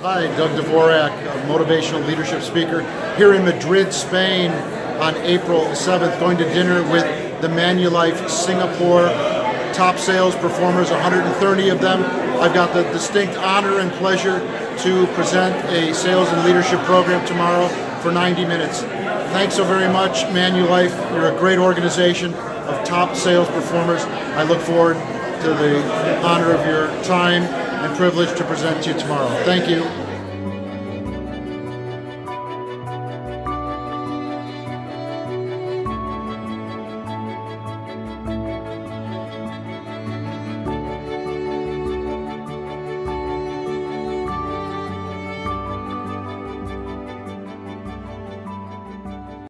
Hi, Doug Dvorak, a motivational leadership speaker here in Madrid, Spain on April 7th, going to dinner with the Manulife Singapore top sales performers, 130 of them. I've got the distinct honor and pleasure to present a sales and leadership program tomorrow for 90 minutes. Thanks so very much, Manulife. You're a great organization of top sales performers. I look forward to the honor of your time and privilege to present to you tomorrow. Thank you.